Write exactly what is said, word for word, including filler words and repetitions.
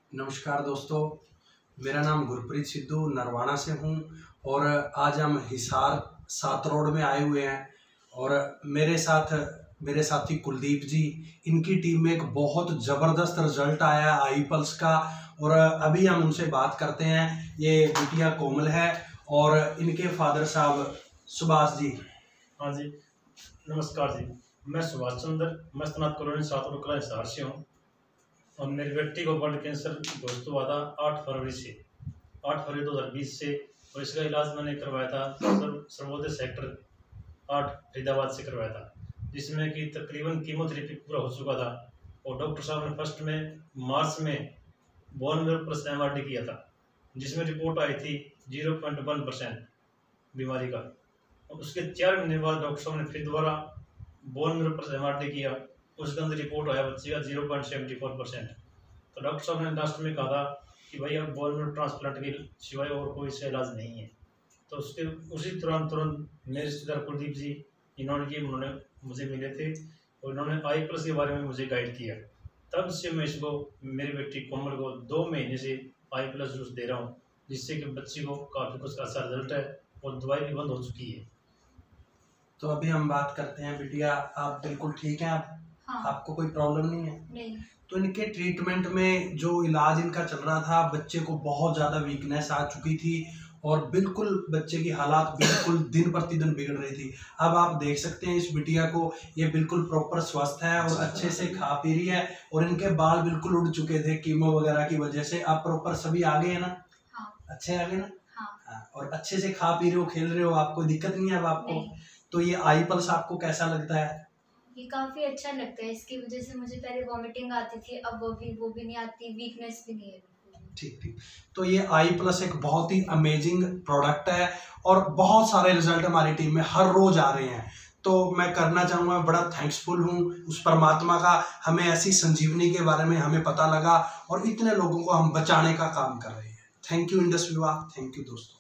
नमस्कार दोस्तों, मेरा नाम गुरप्रीत सिद्धू नरवाना से हूँ और आज हम हिसार सात रोड में आए हुए हैं और मेरे साथ मेरे साथी कुलदीप जी, इनकी टीम में एक बहुत ज़बरदस्त रिजल्ट आया आई पल्स का और अभी हम उनसे बात करते हैं। ये बिटिया कोमल है और इनके फादर साहब सुभाष जी। हाँ जी, नमस्कार जी। मैं सुभाष चंद्र मस्तनाथ कॉलोनी सात रोड कला हिसार से हूँ और मेरी बेटी को ब्लड कैंसर दोस्तों हुआ था आठ फरवरी से आठ फरवरी दो हज़ार बीस से और इसका इलाज मैंने करवाया था सर्वोदय सेक्टर आठ फरीदाबाद से करवाया था, जिसमें कि तकरीबन कीमोथेरेपी पूरा हो चुका था और डॉक्टर साहब ने फर्स्ट में मार्च में bone marrow plus M R D किया था, जिसमें रिपोर्ट आई थी जीरो पॉइंट वन परसेंट बीमारी का। और उसके चार महीने बाद डॉक्टर साहब ने फिर दोबारा bone marrow plus M R D किया, उसके अंदर रिपोर्ट आया बच्चे का zero point seventy four percent. तो डॉक्टर साहब ने लास्ट में कहा था कि भाई अब बोन मेरो ट्रांसप्लांट के सिवाय और कोई से इलाज नहीं है। तो उसके उसी तुरंत तुरंत मेरे रिश्तेदार कुलदीप जी, इन्होंने की उन्होंने मुझे मिले थे और इन्होंने आई प्लस के बारे में मुझे गाइड किया। तब से मैं इसको मेरी बेटी कोमल को दो महीने से आई प्लस जूस दे रहा हूँ, जिससे कि बच्ची को काफ़ी कुछ अच्छा रिजल्ट है और दवाई भी बंद हो चुकी है। तो अभी हम बात करते हैं बिटिया, आप बिल्कुल ठीक हैं? आप हाँ। आपको कोई प्रॉब्लम नहीं है? नहीं। तो इनके ट्रीटमेंट में जो इलाज इनका चल रहा था, बच्चे को बहुत ज़्यादा वीकनेस आ चुकी थी और बिल्कुल बच्चे की हालात बिल्कुल दिन प्रतिदिन बिगड़ रही थी। अब आप देख सकते हैं इस बिटिया को, ये बिल्कुल प्रॉपर स्वस्थ है और अच्छे से खा पी रही है और इनके बाल बिल्कुल उड़ चुके थे कीमो वगैरह की वजह से। अब प्रॉपर सभी आ गए हैं ना? हाँ। अच्छे आ गए ना? हाँ। हाँ। और अच्छे से खा पी रहे हो, खेल रहे हो, आपको दिक्कत नहीं है अब आपको? तो ये आई पल्स आपको कैसा लगता है? ये काफी अच्छा लगता है। इसकी वजह से मुझे पहले वॉमिटिंग आती थी, अब वो भी वो भी नहीं आती, वीकनेस भी नहीं है। ठीक ठीक तो ये आई प्लस एक बहुत ही अमेजिंग प्रोडक्ट है और बहुत सारे रिजल्ट हमारी टीम में हर रोज आ रहे हैं। तो मैं करना चाहूँगा, बड़ा थैंक्सफुल हूँ उस परमात्मा का, हमें ऐसी संजीवनी के बारे में हमें पता लगा और इतने लोगों को हम बचाने का काम कर रहे हैं। Thank you Indus Vivah, thank you दोस्तों।